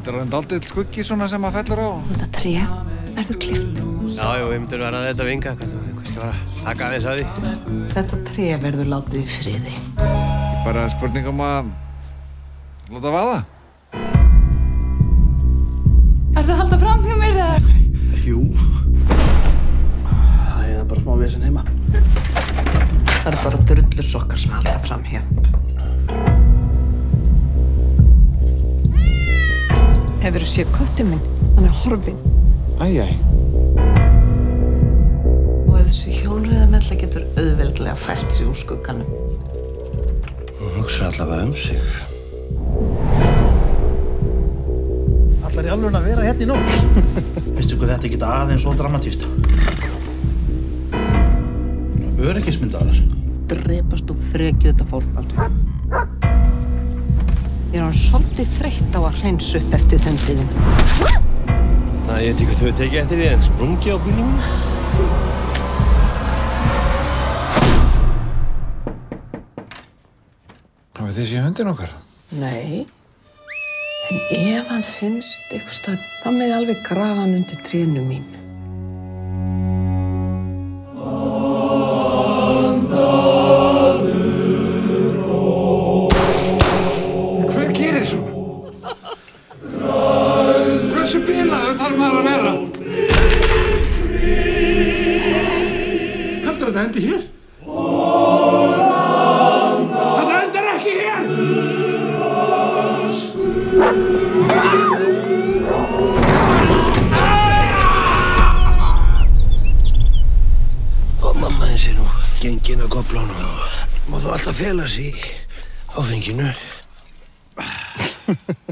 Þetta er dálítill skuggi svona sem að fellur á. Þetta tré verður klippt. Já, við myndum vera að þetta vinga, kannski bara taka aðeins að því. Þetta tré verður látið í friði. Ekki bara spurning að láta vaða. Ertu að halda fram hjá mér eða? Jú. Það er bara smá vesen heima. Það eru bara drullusokkar sem halda fram hjá. Hefurðu séð köttinn minn? Hann er horfinn. Æ. Og þessi hjólreiðamella getur auðveldlega fært sig úr skugganum. Hún hugsar allavega sig. Allar í alveg að vera hérna í nótt. Veistu hvað þetta geta aðeins svo dramatíst? Öryggismyndarar. Drepast og frekju þetta fólkvaldur. Ég er svolítið þreytt á að hreinsa upp eftir þöndiðin. Ég veit ekki hvað þú hefur tekið eftir því en sprungi á bílnum. Hafið þið séð hundinn okkar? Nei. En ef hann finnst eitthvað stað, þá megi alveg grafa hann undir trénu mínu. Hver gerir svona? Hversu bilaður þarf maður að vera? Heldur þetta endi hér? Þetta endar ekki hér! Og mamma þess nú gengin að goflunum og má þú alltaf fela sig í áfenginu.